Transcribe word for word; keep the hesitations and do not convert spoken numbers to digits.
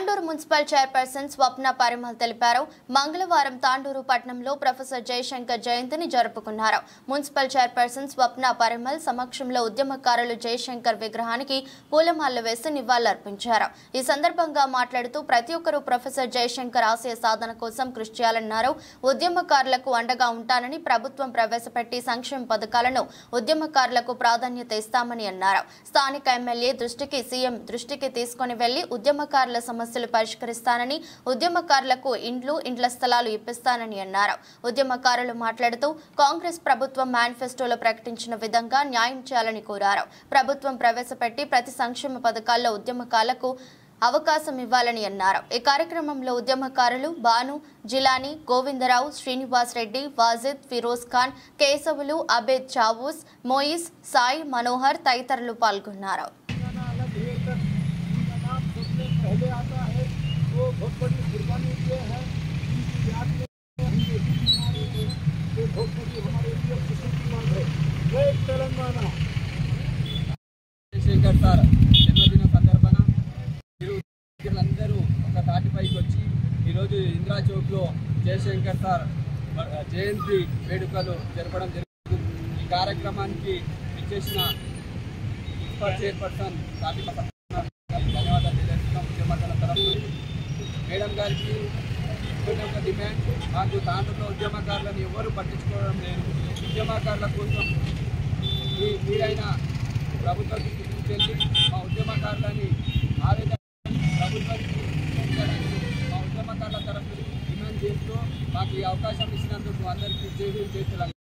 Tandur municipal chairperson Swapna Parimal తెలిపారు. మంగళవారం తాండూరు పట్టణంలో ప్రొఫెసర్ జయశంకర్ జయంతిని జరుపుకున్నారు. మున్సిపల్ చైర్పర్సన్ స్వప్న పరిమల్ సమక్షంలో ఉద్యమకారులు జయశంకర్ విగ్రహానికి పూలమాలలు వేసి నివాళులర్పించారు. ఈ సందర్భంగా మాట్లాడుతూ ప్రతి ఒక్కరూ ప్రొఫెసర్ జయశంకర్ ఆశయ సాధన కోసం కృషి చేయాలన్నారు. ఉద్యమకారులకు అండగా ఉంటానని ప్రభుత్వం ప్రవేశపెట్టి సంక్షేమ పథకాలను ఉద్యమకారులకు ప్రాధాన్యత ఇస్తామని అన్నారు. స్థానిక ఎమ్మెల్యే దృష్టికి సీఎం దృష్టికి తీసుకుని వెళ్లి ఉద్యమకారుల సమస్యలు పరిష్కరిస్తానని, ఉద్యమకారులకు ఇండ్లు ఇండ్ల స్థలాలు ఇప్పిస్తానని అన్నారు. ఉద్యమకారులు మాట్లాడుతూ కాంగ్రెస్ ప్రభుత్వం మేనిఫెస్టోలో ప్రకటించిన విధంగా న్యాయం చేయాలని కోరారు. ప్రభుత్వం ప్రవేశపెట్టి ప్రతి సంక్షేమ పథకాల్లో ఉద్యమకారులకు అవకాశం ఇవ్వాలని అన్నారు. ఈ కార్యక్రమంలో ఉద్యమకారులు బాను, జిలానీ, గోవిందరావు, శ్రీనివాస్ రెడ్డి, వాజిద్, ఫిరోజ్ ఖాన్, కేశవులు, అబేద్ చావూస్, మోయిస్, సాయి, మనోహర్ తదితరులు పాల్గొన్నారు. पहले आता है वो बहुत बड़ी कुर्बानी ये है कि याद में ये बहुत बड़ी हमारे लिए खुशी की बात है। जय तेलंगाना। జయశంకర్ సార్ జన్మదిన సందర్భాన అందరూ ఒక తాటిపైకి వచ్చి ఈరోజు ఇందిరా చౌక్లో జయశంకర్ సార్ జయంతి వేడుకలు జరపడం జరుగుతుంది. ఈ కార్యక్రమానికి ఇచ్చేసిన మున్సిపల్ చైర్పర్సన్ ధన్యవాదాలు తెలియజేస్తున్నాం. ఉద్యమకారుల తరఫు మేడం గారికి ఒక డిమాండ్, మాకు తాండూరులో ఉద్యమకారులను ఎవరు పట్టించుకోవడం లేదు. ఉద్యమకారుల కోసం మీరైనా ప్రభుత్వం తీసుకెళ్ళి మా ఉద్యమకారులని ఆవేదన ప్రభుత్వానికి మా ఉద్యమకారుల తరఫు డిమాండ్ చేస్తూ మాకు ఈ అవకాశం ఇచ్చినందుకు అందరికీ జై భీమ్, జై తెలంగాణ.